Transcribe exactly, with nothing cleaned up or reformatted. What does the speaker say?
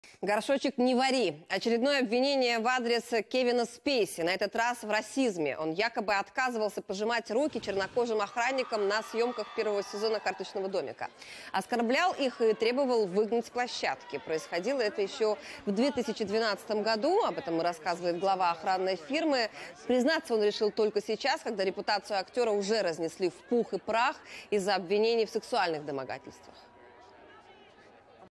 Горшочек не вари. Очередное обвинение в адрес Кевина Спейси. На этот раз в расизме. Он якобы отказывался пожимать руки чернокожим охранникам на съемках первого сезона «Карточного домика». Оскорблял их и требовал выгнать с площадки. Происходило это еще в две тысячи двенадцатом году. Об этом рассказывает глава охранной фирмы. Признаться он решил только сейчас, когда репутацию актера уже разнесли в пух и прах из-за обвинений в сексуальных домогательствах.